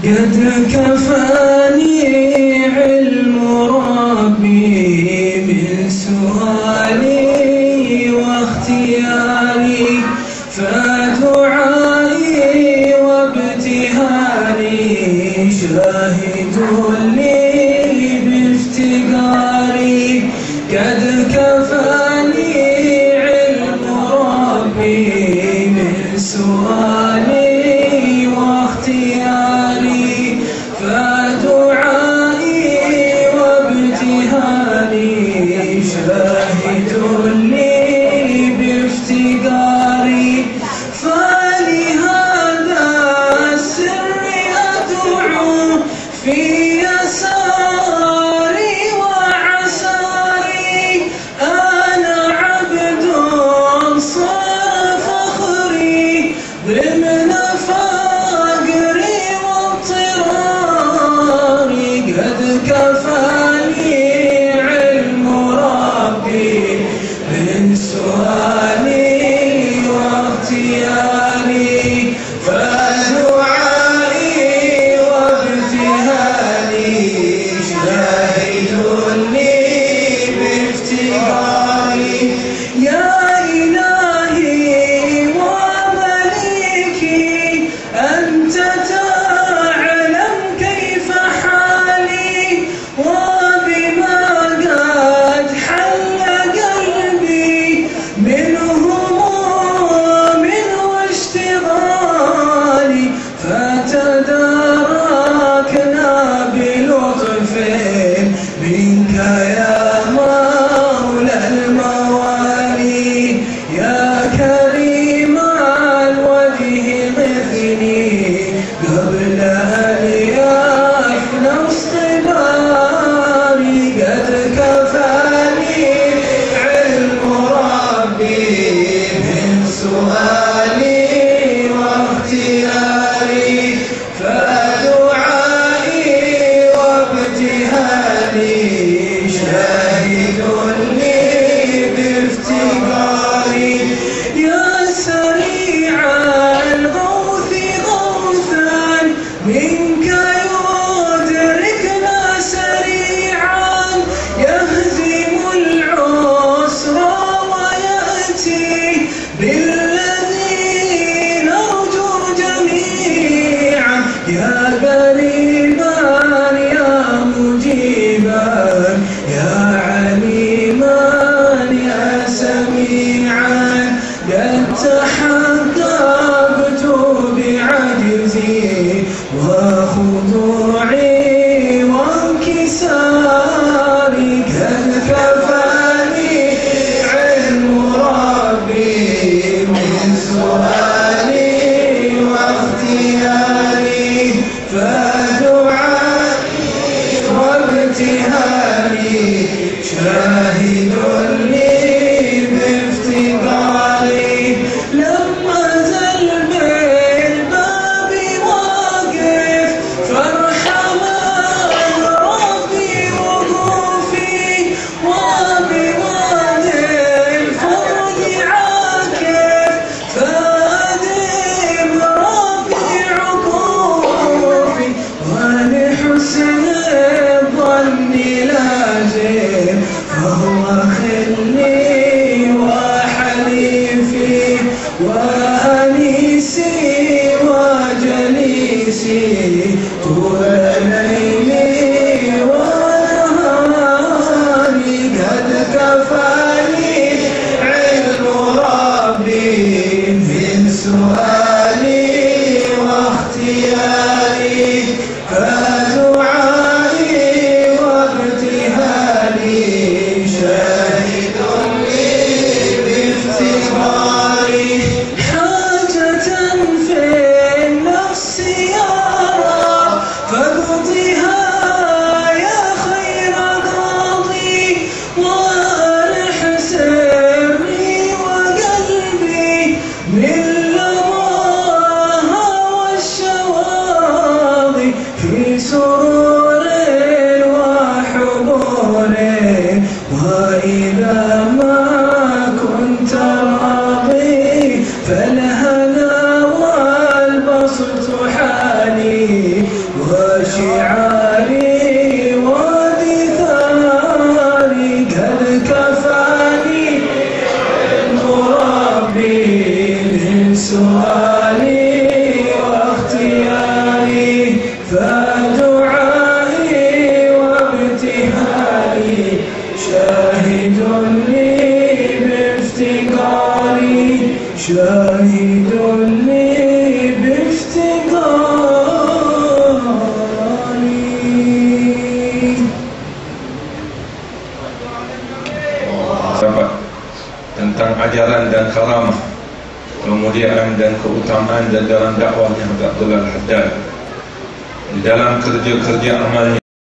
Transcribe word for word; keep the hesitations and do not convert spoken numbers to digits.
قد كفاني علم ربي من سؤالي واختياري، فدعائي وابتهالي شاهد لي بافتقاري. قد كفاني علم ربي من سؤالي واختياري، فدعائي وابتهالي شاهد لي بافتقاري. فلهذا السر أدعو في يساري وعساري، أنا عبد صار فخري ضمن فقري واضطراري. قد كفاني علم ربي من سؤالي واختياري، فدعائي وابتهالي شاهد لي بافتقاري. يا إلهي ومليكي أنت تعلم كيف حالي، وبما قد حل قلبي من هموم واشتغالي، فتداركنا بلطف منك يا مولى الموالي. يا كريم الوجه غثني قبل أن يفنى اصطباري. قد كفاني علم ربي من سؤالي واختياري، فدعائي وابتهالي شاهد لي بافتقاري. يا سريع الغوث غوثا منك يدركنا سريعا، يهزم العسر ويأتي بالذي نرجو جميعا. يا قريبا يا مجيبا يا عليما يا سميعا، قد تحققت بعجزي وخضوعي وانكساري. قد كفاني علم ربي من سؤالي واختياري، فدعائي وابتهالي شاهد لي بافتقاري. لما زل بالباب واقف فارحمن ربي وقوفي، وبواد الفرد عاكف فأدم ربي عقوفي. ولحسن الظن لازم فهو خلي وحليفي وأنيسي وجليسي طول ليلي ونهاري. قد كفاني علم ربي من سؤالي واختياري، فدعائي وابتهالي شاهد لي بافتقاري. حاجة في النفس يا كفاني علم ربي من سؤالي واختياري فدعائي وابتهالي شاهد لي بافتقاري شاهد لي tentang ajaran dan karamah, kemuliaan dan keutamaan dalam dakwahnya Abdullah Al-Haddad di dalam kerja-kerja amalnya.